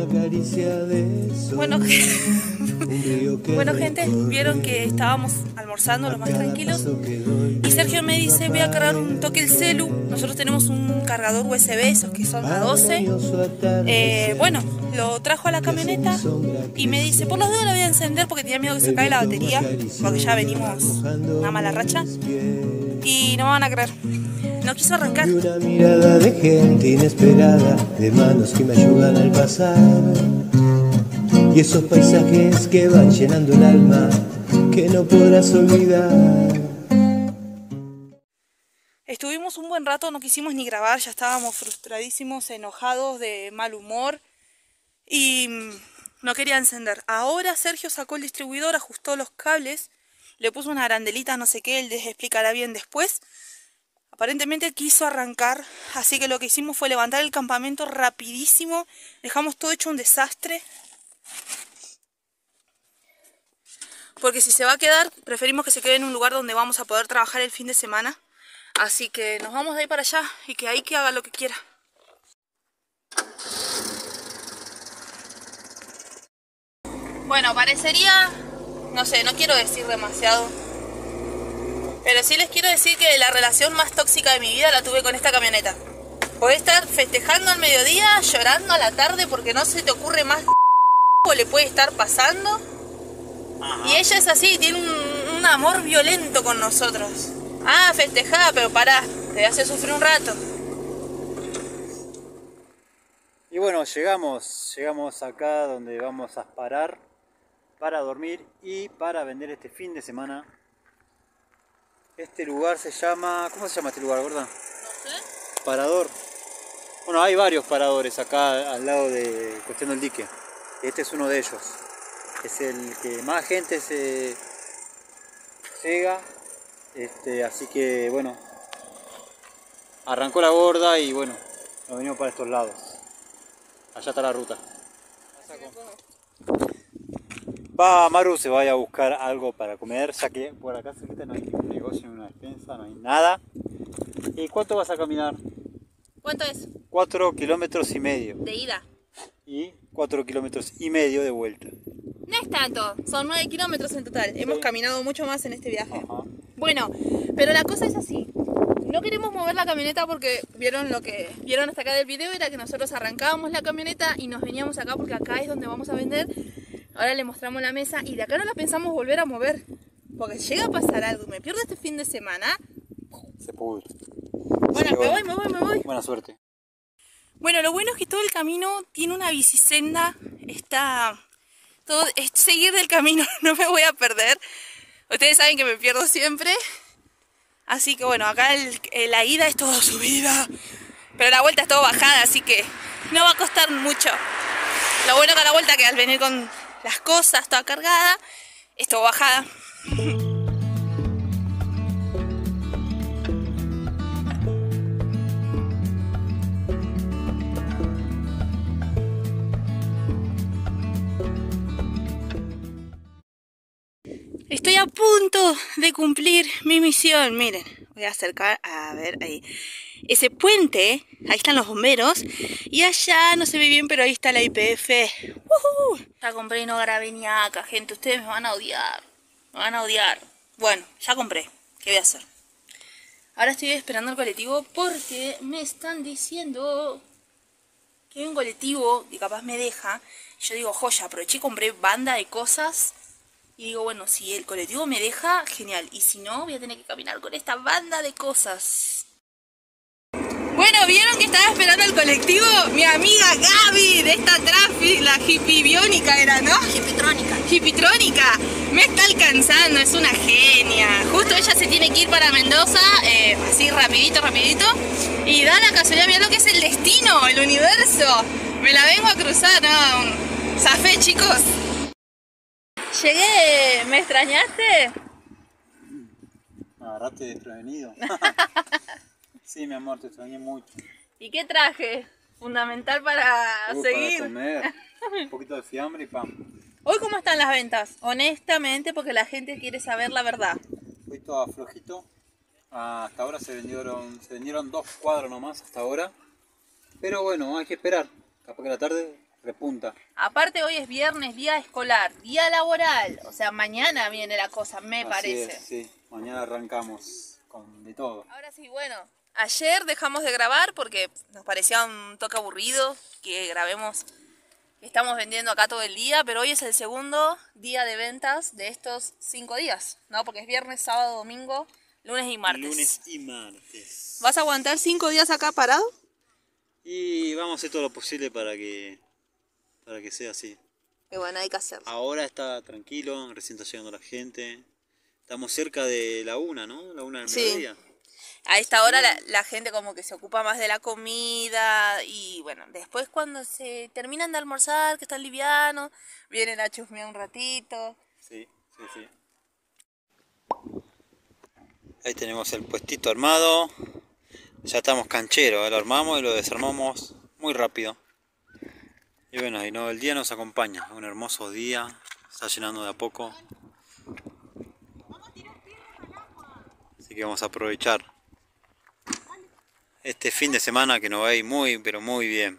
Bueno, bueno gente, vieron que estábamos almorzando lo más tranquilos y Sergio me dice voy a cargar un toque el celu. Nosotros tenemos un cargador USB, esos que son a 12. Bueno, lo trajo a la camioneta y me dice por los dedos la voy a encender porque tenía miedo que se caiga la batería, porque ya venimos una mala racha y no me van a creer. No quiso arrancar. Y una mirada de gente inesperada, de manos que me ayudan al pasar. Y esos paisajes que van llenando el alma, que no podrás olvidar. Estuvimos un buen rato, no quisimos ni grabar, ya estábamos frustradísimos, enojados, de mal humor. Y no quería encender. Ahora Sergio sacó el distribuidor, ajustó los cables, le puso una arandelita, no sé qué, él les explicará bien después. Aparentemente quiso arrancar, así que lo que hicimos fue levantar el campamento rapidísimo. Dejamos todo hecho un desastre. Porque si se va a quedar, preferimos que se quede en un lugar donde vamos a poder trabajar el fin de semana. Así que nos vamos de ahí para allá y que ahí que haga lo que quiera. Bueno, parecería, no sé, no quiero decir demasiado. Pero sí les quiero decir que la relación más tóxica de mi vida la tuve con esta camioneta. Podés estar festejando al mediodía, llorando a la tarde porque no se te ocurre más o le puede estar pasando. Ajá. Y ella es así, tiene un amor violento con nosotros. Ah, festejá, pero pará, te hace sufrir un rato. Y bueno, llegamos acá donde vamos a parar para dormir y para vender este fin de semana. Este lugar se llama... ¿Cómo se llama este lugar, gorda? No sé. Parador. Bueno, hay varios paradores acá al lado de Cuestión del Dique. Este es uno de ellos. Es el que más gente se llega. Así que bueno, arrancó la gorda y bueno, nos venimos para estos lados. Allá está la ruta. Va, Maru se vaya a buscar algo para comer, ya que por acá cerquita no hay ningún negocio, ni una despensa, no hay nada. ¿Y cuánto vas a caminar? ¿Cuánto es? 4,5 kilómetros. De ida. Y 4,5 kilómetros de vuelta. No es tanto, son 9 kilómetros en total. Sí. Hemos caminado mucho más en este viaje. Ajá. Bueno, pero la cosa es así. No queremos mover la camioneta porque vieron lo que vieron hasta acá del video, era que nosotros arrancábamos la camioneta y nos veníamos acá porque acá es donde vamos a vender. Ahora le mostramos la mesa y de acá no la pensamos volver a mover. Porque llega a pasar algo, me pierdo este fin de semana. Se pudre. Bueno, sí, me voy. Buena suerte. Bueno, lo bueno es que todo el camino tiene una bicisenda. Todo es seguir del camino, no me voy a perder. Ustedes saben que me pierdo siempre. Así que bueno, acá la ida es todo subida. Pero la vuelta es todo bajada, así que no va a costar mucho. Lo bueno que a la vuelta, que al venir con las cosas toda cargada, es todo bajada. Estoy a punto de cumplir mi misión. Miren, voy a acercar a ver ahí. Ese puente, ahí están los bomberos. Y allá no se ve bien, pero ahí está la YPF. Ya compré y no grabé ni acá, gente. Ustedes me van a odiar. Me van a odiar. Bueno, ya compré. ¿Qué voy a hacer? Ahora estoy esperando el colectivo porque me están diciendo que hay un colectivo y capaz me deja. Yo digo, joya, aproveché y compré banda de cosas. Y digo, bueno, si el colectivo me deja, genial. Y si no, voy a tener que caminar con esta banda de cosas. Bueno, ¿vieron que estaba esperando el colectivo? Mi amiga Gaby, de esta traffic, la hippie biónica era, ¿no? Hippitrónica. Me está alcanzando, es una genia. Justo ella se tiene que ir para Mendoza, así rapidito. Y da la casualidad, mirá lo que es el destino, el universo. Me la vengo a cruzar, ¿no? Zafé, chicos. Llegué, ¿me extrañaste? Me agarraste desprevenido. Sí, mi amor, te extrañé mucho. ¿Y qué traje? Fundamental para seguir. Para comer. Un poquito de fiambre y pan. Hoy, ¿cómo están las ventas? Honestamente, porque la gente quiere saber la verdad. Fui todo flojito. Hasta ahora se vendieron 2 cuadros nomás hasta ahora. Pero bueno, hay que esperar. Capaz que a la tarde repunta. Aparte hoy es viernes, día escolar, día laboral. O sea, mañana viene la cosa, me Así parece. es, sí. Mañana arrancamos con de todo. Ahora sí, bueno. Ayer dejamos de grabar porque nos parecía un toque aburrido que grabemos. Estamos vendiendo acá todo el día, pero hoy es el segundo día de ventas de estos 5 días, ¿no? Porque es viernes, sábado, domingo, lunes y martes. Lunes y martes. ¿Vas a aguantar 5 días acá parado? Y vamos a hacer todo lo posible para que sea así. Y bueno, hay que hacerlo. Ahora está tranquilo, recién está llegando la gente. Estamos cerca de la 1, ¿no? La 1 del Sí. mediodía. A esta hora la gente como que se ocupa más de la comida y bueno, después cuando se terminan de almorzar, que están livianos, vienen a chusmear un ratito. Sí, sí, sí. Ahí tenemos el puestito armado. Ya estamos cancheros, lo armamos y lo desarmamos muy rápido. Y bueno, y no, el día nos acompaña, un hermoso día, está llenando de a poco. Así que vamos a aprovechar este fin de semana que nos va a ir muy, pero muy bien.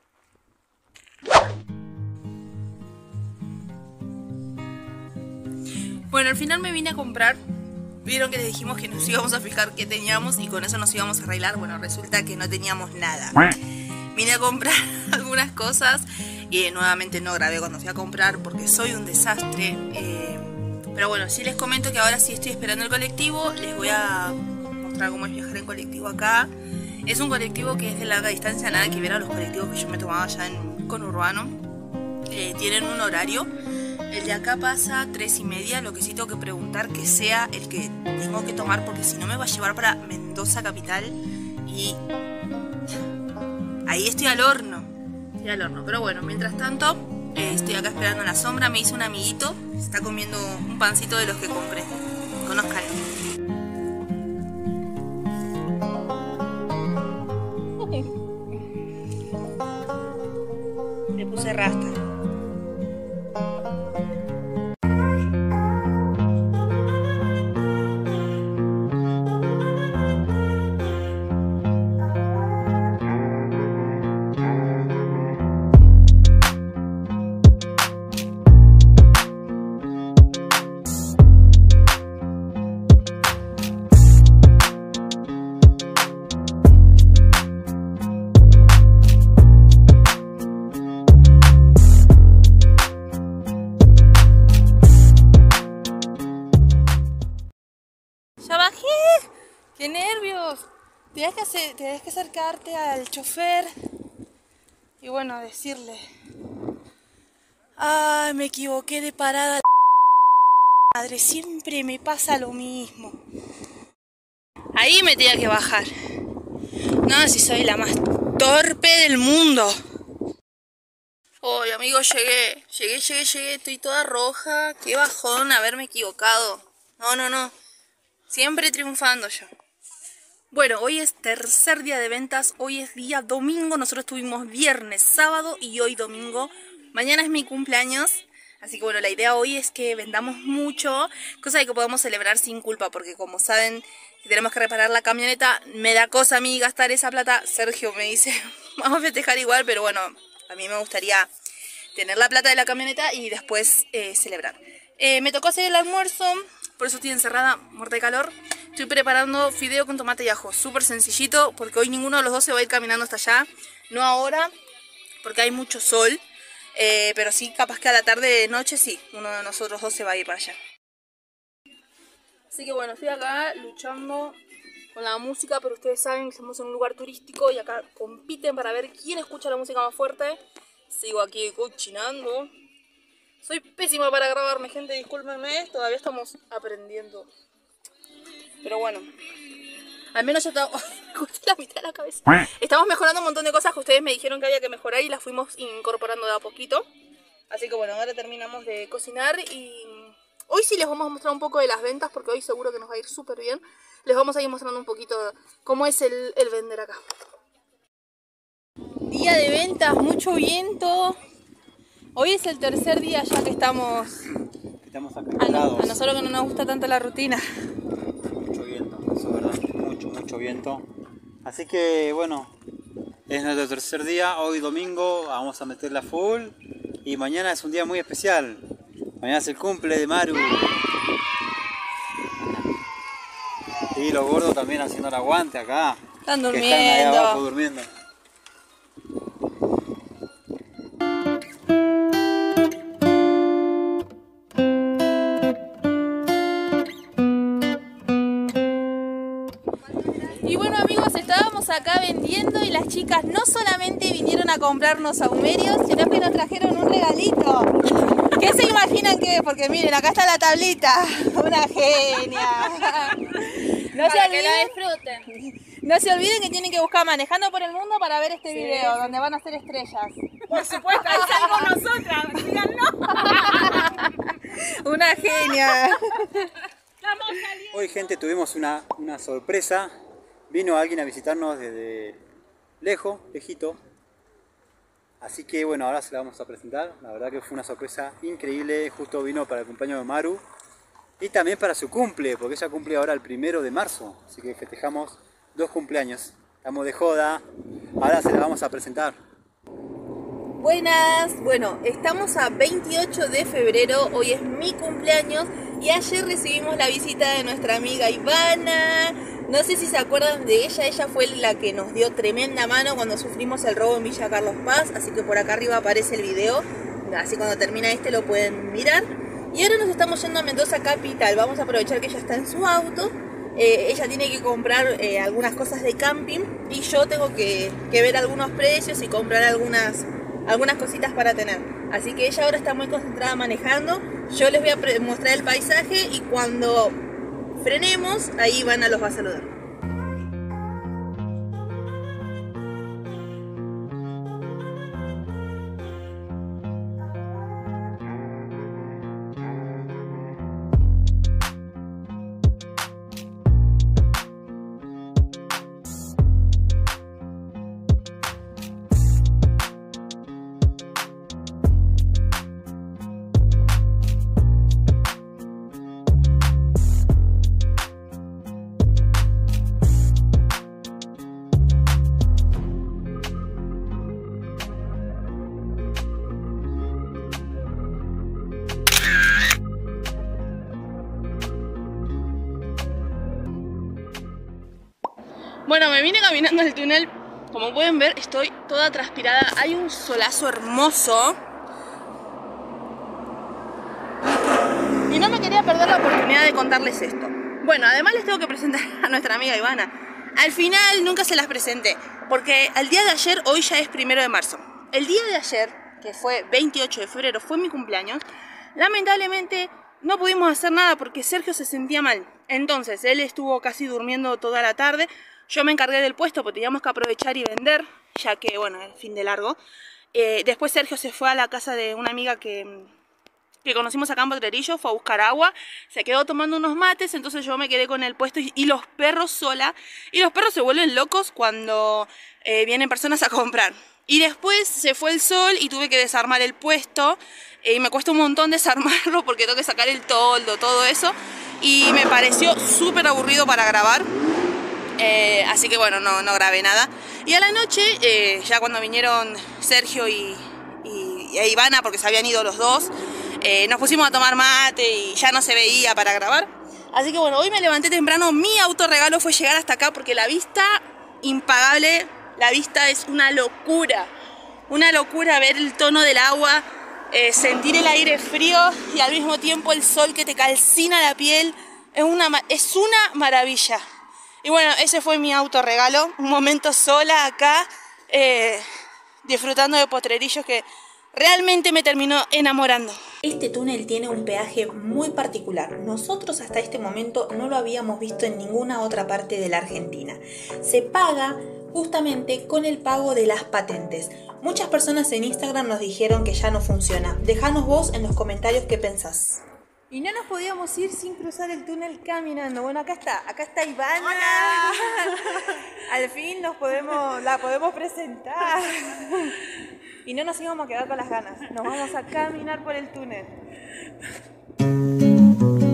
Bueno, al final me vine a comprar. Vieron que les dijimos que nos íbamos a fijar qué teníamos y con eso nos íbamos a arreglar. Bueno, resulta que no teníamos nada. Vine a comprar algunas cosas y nuevamente no grabé cuando fui a comprar porque soy un desastre. Pero bueno, sí les comento que ahora sí estoy esperando el colectivo. Les voy a mostrar cómo es viajar en colectivo acá. Es un colectivo que es de larga distancia, nada que ver a los colectivos que yo me tomaba allá en conurbano. Tienen un horario. El de acá pasa 3:30, lo que sí tengo que preguntar que sea el que tengo que tomar porque si no me va a llevar para Mendoza capital y ahí estoy al horno. Pero bueno, mientras tanto estoy acá esperando en la sombra. Me hizo un amiguito, está comiendo un pancito de los que compré. Conozcan. Le puse rasta. ¡Ya bajé! ¡Qué nervios! Tienes que acercarte al chofer y bueno, decirle: ¡ay, me equivoqué de parada! Madre, siempre me pasa lo mismo. Ahí me tenía que bajar. No, si soy la más torpe del mundo. Oye, amigo, llegué, estoy toda roja. Qué bajón haberme equivocado. No. Siempre triunfando yo. Bueno, hoy es tercer día de ventas, hoy es día domingo, nosotros tuvimos viernes, sábado y hoy domingo. Mañana es mi cumpleaños, así que bueno, la idea hoy es que vendamos mucho, cosa de que podamos celebrar sin culpa, porque como saben, si tenemos que reparar la camioneta, me da cosa a mí gastar esa plata. Sergio me dice, vamos a festejar igual, pero bueno, a mí me gustaría tener la plata de la camioneta y después celebrar. Me tocó hacer el almuerzo. Por eso estoy encerrada, muerta de calor. Estoy preparando fideo con tomate y ajo. Súper sencillito, porque hoy ninguno de los dos se va a ir caminando hasta allá. No ahora, porque hay mucho sol. Pero sí, capaz que a la tarde de noche sí. Uno de nosotros dos se va a ir para allá. Así que bueno, estoy acá luchando con la música. Pero ustedes saben que estamos en un lugar turístico y acá compiten para ver quién escucha la música más fuerte. Sigo aquí cochinando. Soy pésima para grabarme, gente, discúlpenme, todavía estamos aprendiendo. Pero bueno, al menos ya estamos... Escuché la mitad de la cabeza. Estamos mejorando un montón de cosas que ustedes me dijeron que había que mejorar y las fuimos incorporando de a poquito. Así que bueno, ahora terminamos de cocinar y hoy sí les vamos a mostrar un poco de las ventas porque hoy seguro que nos va a ir súper bien. Les vamos a ir mostrando un poquito cómo es el vender acá. Día de ventas, mucho viento. Hoy es el tercer día ya que estamos acá. A nosotros que no nos gusta tanto la rutina. Mucho viento, eso es verdad, mucho viento. Así que bueno, Es nuestro tercer día, hoy domingo vamos a meterla full y mañana es un día muy especial. Mañana es el cumple de Maru. Y los gordos también haciendo el aguante acá. Están Que están ahí durmiendo. abajo durmiendo. Y bueno amigos, estábamos acá vendiendo y las chicas no solamente vinieron a comprarnos saumerios, sino que nos trajeron un regalito. ¿Qué se imaginan que es? Porque miren, acá está la tablita. Una genia. No se Para que la olviden, disfruten. no se olviden que tienen que buscar Manejando por el Mundo para ver este video, donde van a ser estrellas. Por supuesto, ahí salimos nosotras, díganlo. Una genia. Estamos saliendo. Hoy gente tuvimos una sorpresa. Vino alguien a visitarnos desde lejito. Así que bueno, ahora se la vamos a presentar. La verdad que fue una sorpresa increíble. Justo vino para el cumpleaños de Maru. Y también para su cumple, porque ella cumple ahora el 1 de marzo. Así que festejamos 2 cumpleaños. Estamos de joda. Ahora se la vamos a presentar. Buenas, bueno, estamos a 28 de febrero, hoy es mi cumpleaños y ayer recibimos la visita de nuestra amiga Ivana. No sé si se acuerdan de ella fue la que nos dio tremenda mano cuando sufrimos el robo en Villa Carlos Paz, así que por acá arriba aparece el video, así cuando termina este lo pueden mirar. Y ahora nos estamos yendo a Mendoza Capital, vamos a aprovechar que ella está en su auto. Ella tiene que comprar algunas cosas de camping y yo tengo que ver algunos precios y comprar algunas cositas para tener. Así que ella ahora está muy concentrada manejando. Yo les voy a mostrar el paisaje y cuando frenemos, ahí Ivana los va a saludar. Bueno, me vine caminando el túnel. Como pueden ver, estoy toda transpirada. Hay un solazo hermoso. Y no me quería perder la oportunidad de contarles esto. Bueno, además les tengo que presentar a nuestra amiga Ivana. Al final nunca se las presenté, porque al día de ayer, hoy ya es 1 de marzo. El día de ayer, que fue 28 de febrero, fue mi cumpleaños. Lamentablemente no pudimos hacer nada porque Sergio se sentía mal. Entonces, él estuvo casi durmiendo toda la tarde. Yo me encargué del puesto porque teníamos que aprovechar y vender, ya que, bueno, el fin de largo. Después Sergio se fue a la casa de una amiga que conocimos acá en Potrerillos, fue a buscar agua, se quedó tomando unos mates, entonces yo me quedé con el puesto y los perros sola. Y los perros se vuelven locos cuando vienen personas a comprar. Y después se fue el sol y tuve que desarmar el puesto. Y me cuesta un montón desarmarlo porque tengo que sacar el toldo, todo eso. Y me pareció súper aburrido para grabar. Así que bueno, no grabé nada. Y a la noche, ya cuando vinieron Sergio y Ivana, porque se habían ido los dos, nos pusimos a tomar mate y ya no se veía para grabar. Así que bueno, hoy me levanté temprano. Mi autorregalo fue llegar hasta acá porque la vista, impagable. La vista es una locura ver el tono del agua, sentir el aire frío y al mismo tiempo el sol que te calcina la piel. Es una maravilla. Y bueno, ese fue mi autorregalo, un momento sola acá, disfrutando de Potrerillos que realmente me terminó enamorando. Este túnel tiene un peaje muy particular. Nosotros hasta este momento no lo habíamos visto en ninguna otra parte de la Argentina. Se paga justamente con el pago de las patentes. Muchas personas en Instagram nos dijeron que ya no funciona. Dejanos vos en los comentarios qué pensás. Y no nos podíamos ir sin cruzar el túnel caminando. Bueno, acá está Ivana. ¡Hola! Al fin la podemos presentar. Y no nos íbamos a quedar con las ganas. Nos vamos a caminar por el túnel.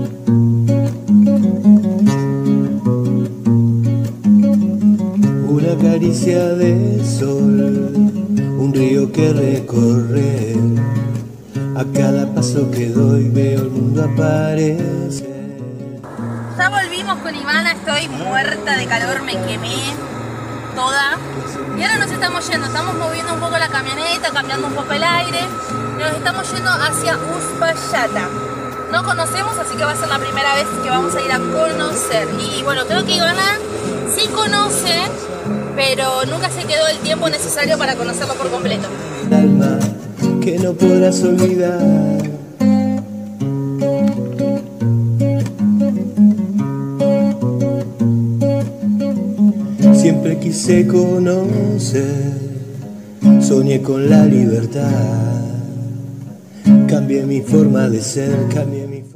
Una una caricia de sol, un río que recorrer. A cada paso que doy veo el mundo aparecer. Ya volvimos con Ivana, estoy muerta de calor, me quemé toda. Y ahora nos estamos yendo, estamos moviendo un poco la camioneta, cambiando un poco el aire. Y nos estamos yendo hacia Uspallata. No conocemos, así que va a ser la primera vez que vamos a ir a conocer. Y bueno, creo que Ivana sí conoce, pero nunca se quedó el tiempo necesario para conocerlo por completo. El alma que no podrás olvidar. Siempre quise conocer, soñé con la libertad. Cambié mi forma de ser, cambié mi